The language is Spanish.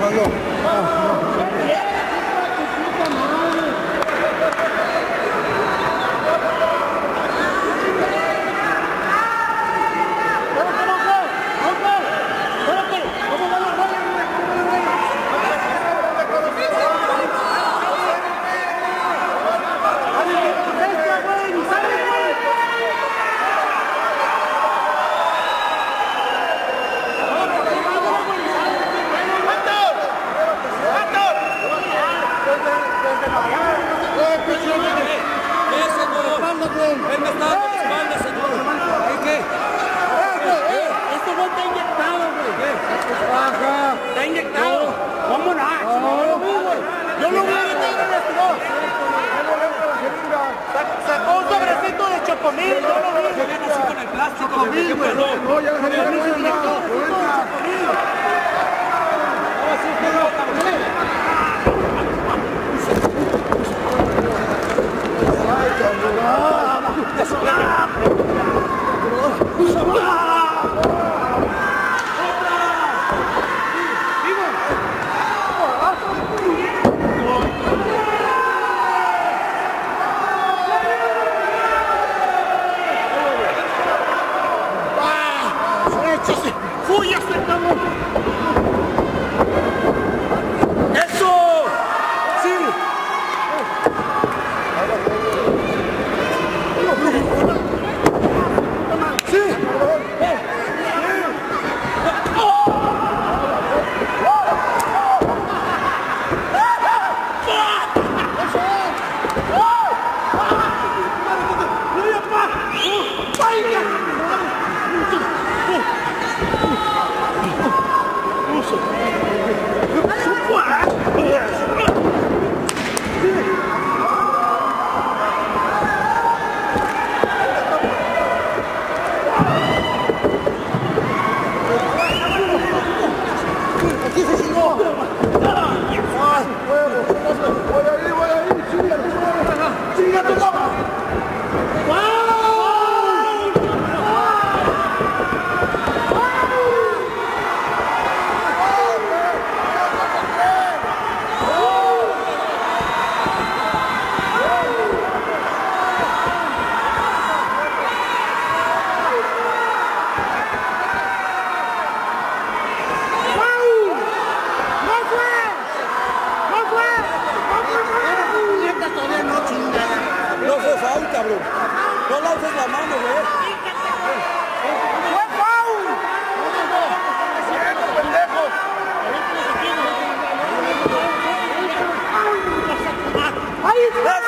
¿Está inyectado? ¿Cómo no? Yo lo voy a meter en el vestidor. Sacó un sobrecito de chocomil. Yo lo vi. Se viene así con el plástico. Chocomil, güey. No, ya se viene. ¡Fúyase, cabrón! ¡Eso! ¡Sí! ¡Sí! Cabrón. No lances la mano, güey. ¡Fue foul! ¡Pendejos! ¡Ahí está!